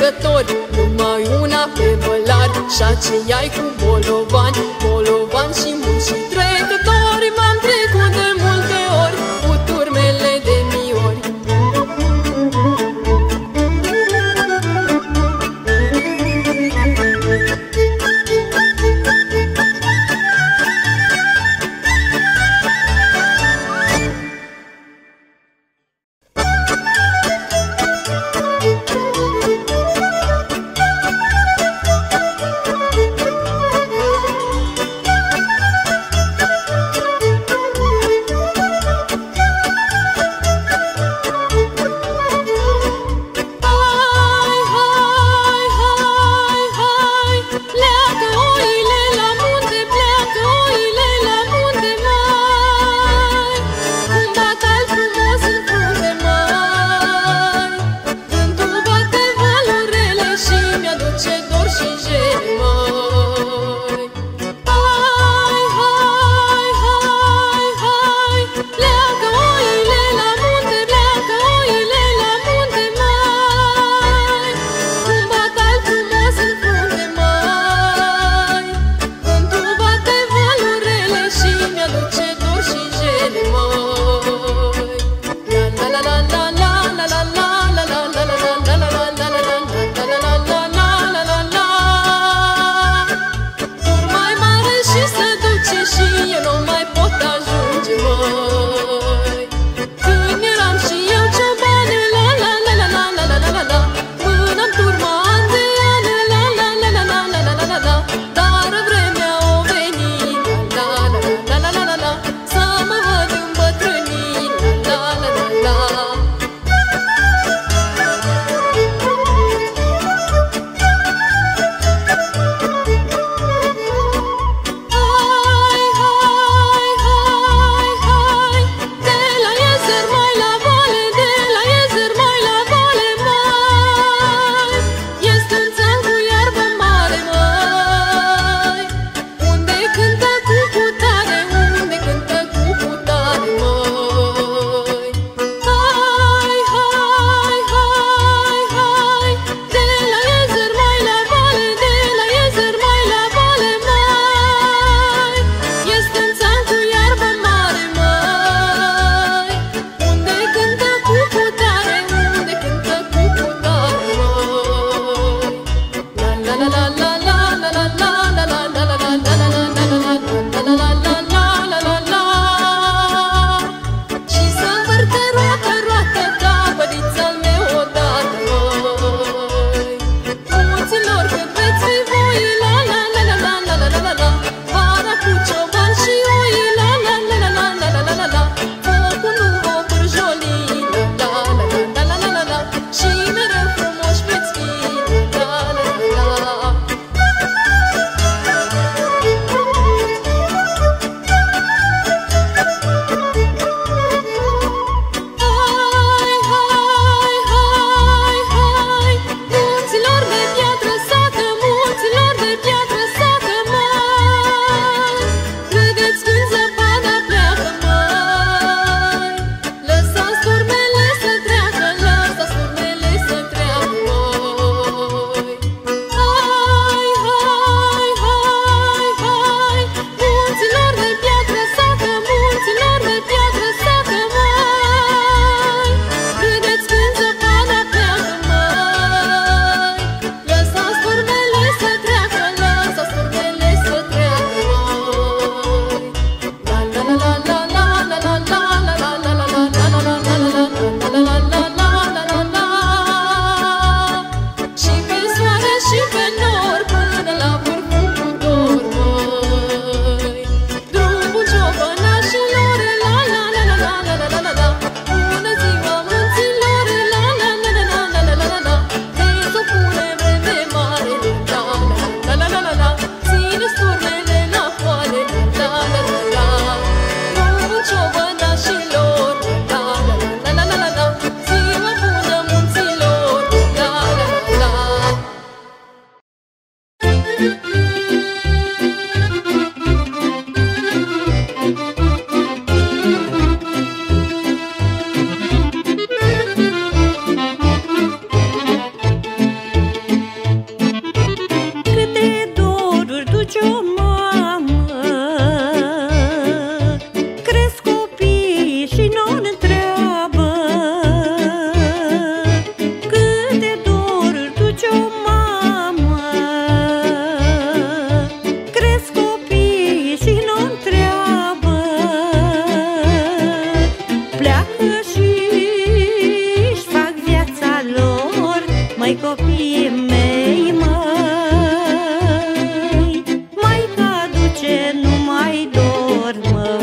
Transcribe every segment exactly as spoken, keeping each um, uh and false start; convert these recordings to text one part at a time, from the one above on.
trecători, numai una pe bălar, și aceea-i cu bolovan. Bolovan și mulți trecători, m-am trecut de multe ori cu turmele de miori. măi, copiii mei, măi, Maica duce numai dor, măi.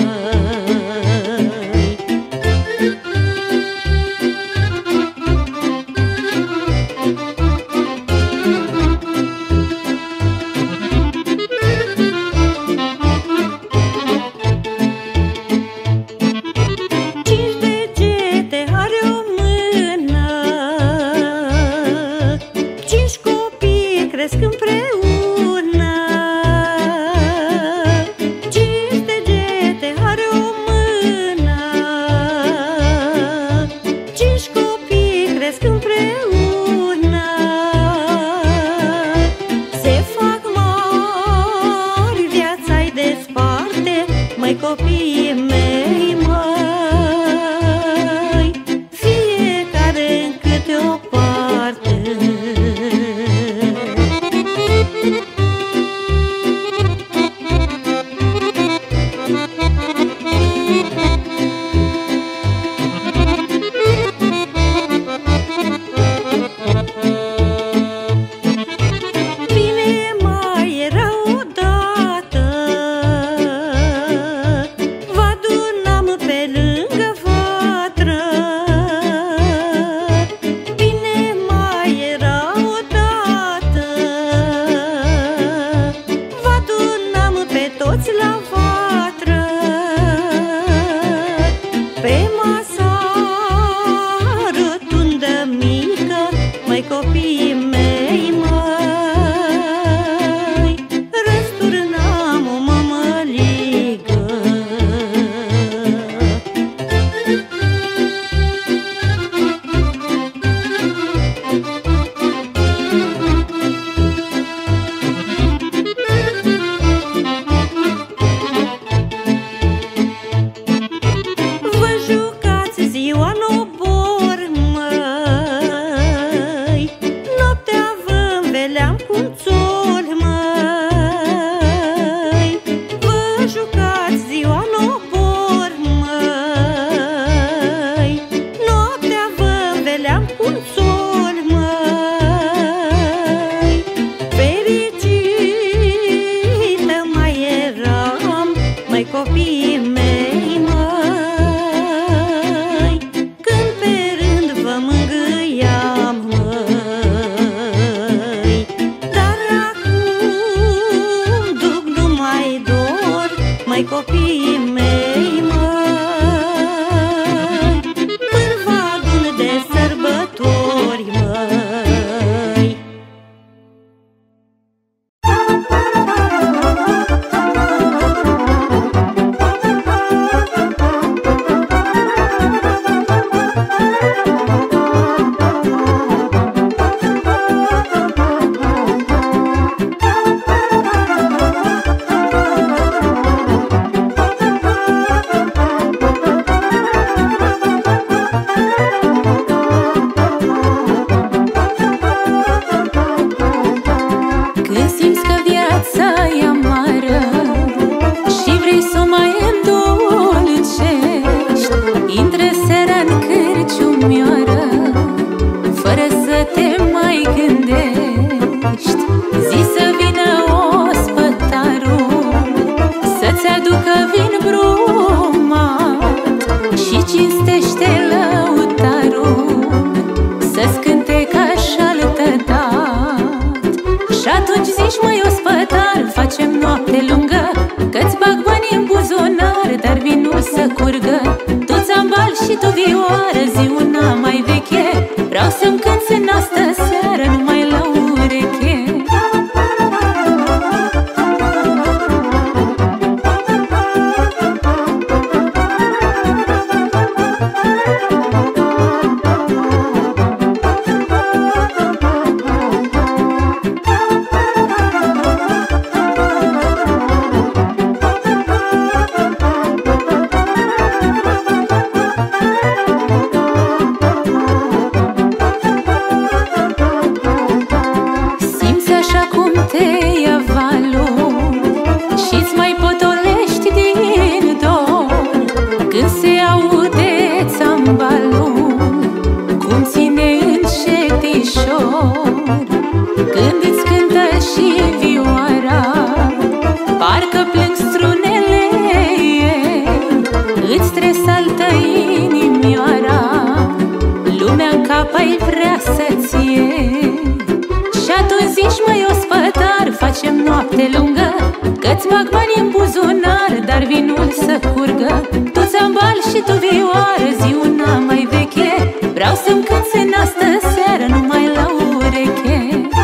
mai vrea să-ți iei. Și atunci zici, măi ospătar, facem noapte lungă, că-ți bag bani în buzunar, dar vinul să curgă. Tu ți-am bal și tu vioară, zi una mai veche, vreau să-mi cânți în astă seară numai la ureche.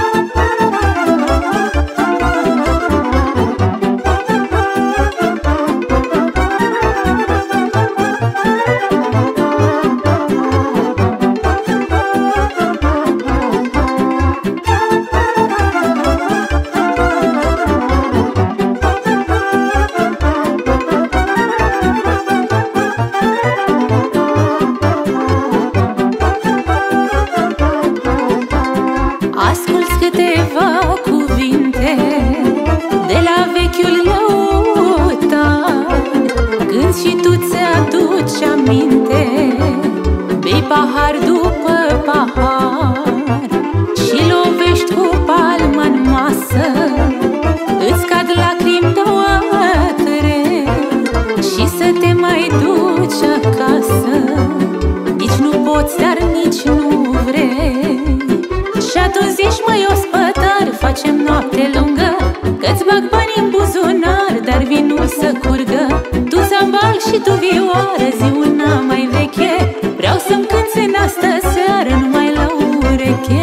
Pahar după pahar și lovești cu palma în masă, îți cad lacrimi două-tre și să te mai duci acasă. Nici nu poți, dar nici nu vrei. Și atunci zici, măi ospătar, facem noapte lungă, că-ți bag bani în buzunar, dar vinul să curgă. Tu ți-am bal și tu vioară, zi una mai veche, vreau să-mi cânți în astă seară numai la ureche.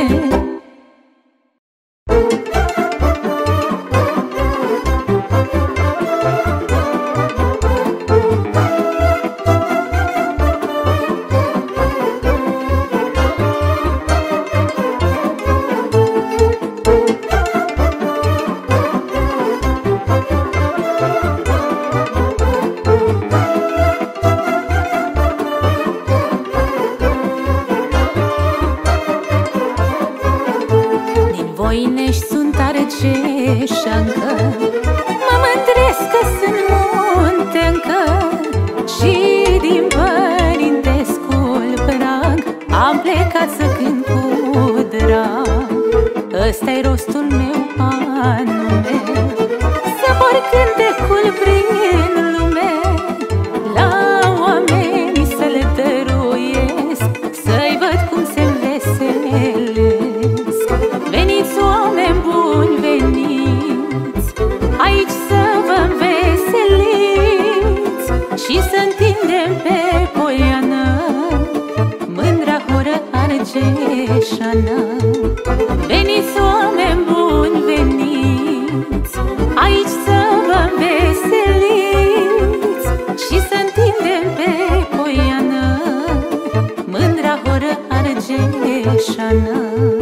Voinești sunt argeșancă, mă mândresc că sunt muntencă și din părintescul prag am plecat să cânt cu drag. Ăsta-i rostul meu anume, să vor cântecul prin lume, la oameni să le dăruiesc, să-i văd cum se înveselesc. Veniți, oameni buni, veniți aici să vă înveseliți și să întindem pe poiană mândra horă argeșană. Veniți, oameni buni, veniți aici să vă înveseliți și să întindem pe poiană mândra horă argeșană.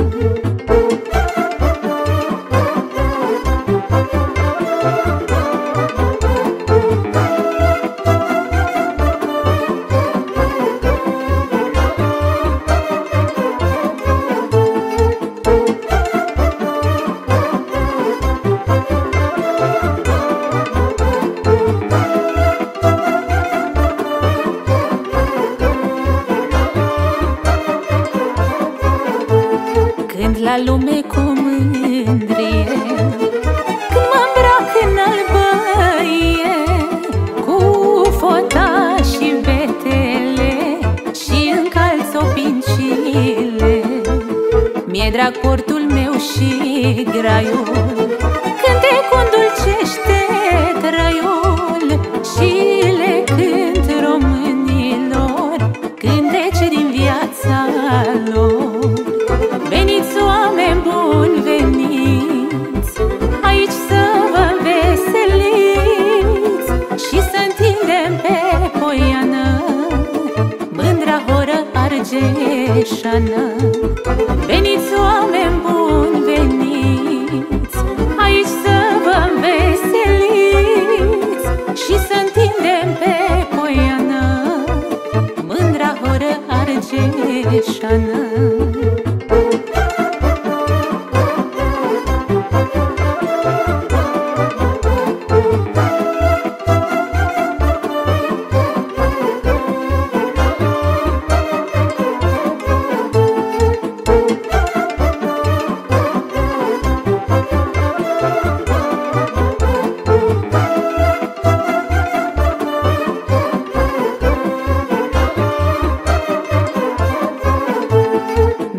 La lume cu mândrie, când mă îmbrac în albăie, cu fota și betele și încalț opincile. Mi-e drag portul meu și graiul, cântecul dulcește traiul și le cânt românilor cântece din viața lor. Veniți, oameni buni, veniți aici să vă înveseliți și să întindem pe poiană mândra horă argeșană. Veniți, oameni buni, veniți aici să vă înveseliți și să întindem pe poiană mândra horă argeșană.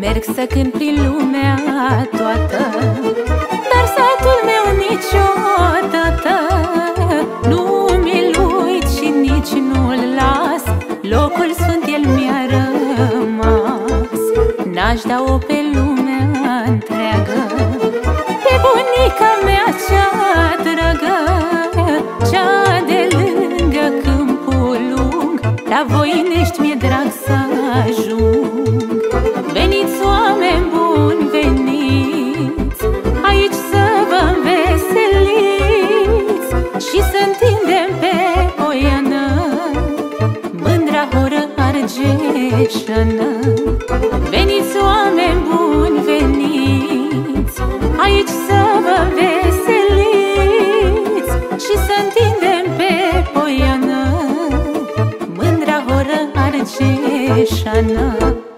merg să cânt prin lumea toată, dar satul meu niciodată nu mi-l uit și nici nu-l las. Locul sfânt el mi-a rămas. N-aș da-o pe lumea întreagă, pe bunica mea cea dragă, cea de lângă Câmpul Lung. La Voinești mi-e drag să ajung. Veniți, oameni buni, veniți aici să vă înveseliți și să întindem pe poiană mândra horă argeșană. Veniți, oameni buni, veniți aici să vă înveseliți și să întindem pe poiană mândra horă argeșană.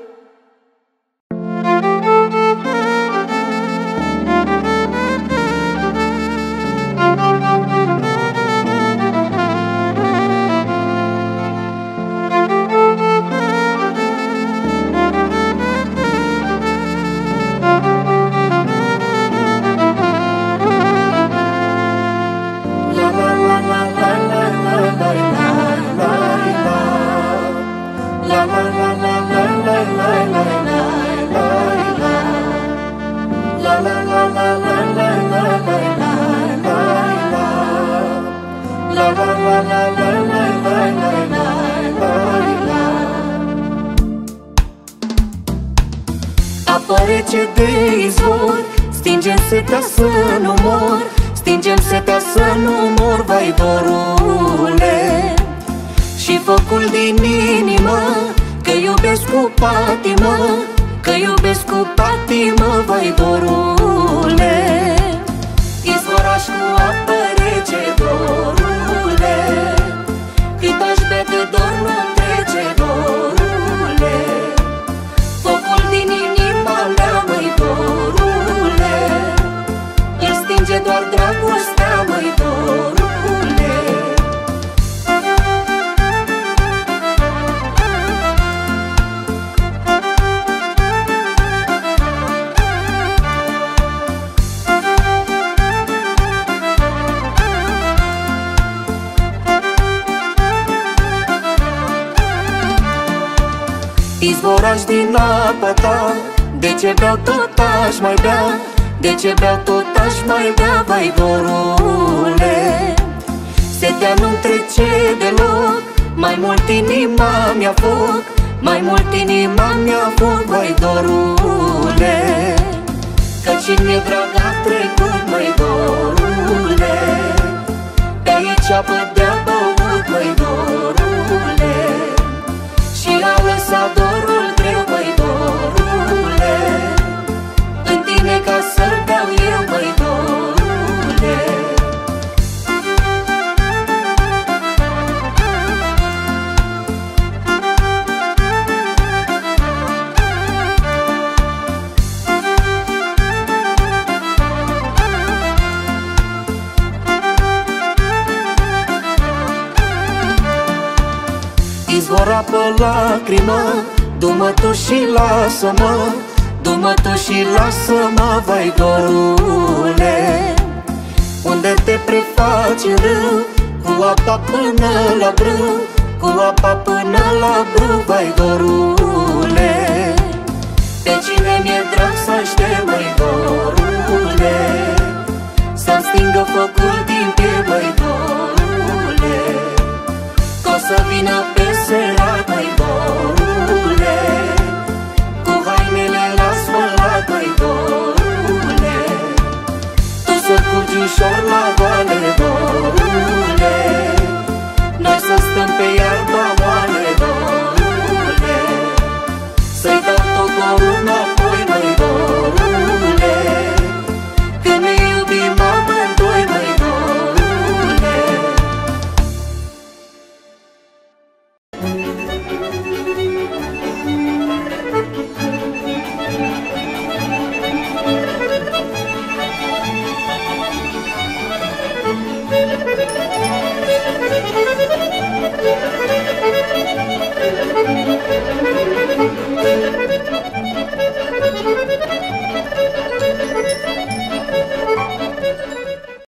Apă rece de izvor, stingem setea să nu mor, stingem setea să nu mor, vai dorule. Și focul din inimă, că iubesc cu patimă, că iubesc cu patimă, vai dorule. Izvoraș cu apă rece, dorule, cât aș bea de dor nu-mi trece, dorule. Focul din inima mea, măi dorule, îl stinge doar dragostea, măi dorule. Izvoraș din apa ta, de ce beau tot aș mai bea, de ce beau tot aș mai bea, vai dorule. Setea nu-mi trece deloc, mai mult inima mi-a foc, mai mult inima mi-a foc, vai dorule. Că cine drag a trecut, măi dorule, pe aici apă de-a băut, măi dorule. Și a lăsat dorul greu, măi dorule, în tine ca să-l beau eu, măi dorule. Izvor apă lacrimă, du-mă tu și lasă-mă, du-mă tu și lasă-mă, vai dorule. Unde te prefaci în râu, cu apa până la brâu, cu apa până la brâu, vai dorule. Pe cine mi-e drag să aștept, măi dorule, să-mi stingă focul din piept, măi dorule. Că o să vină peste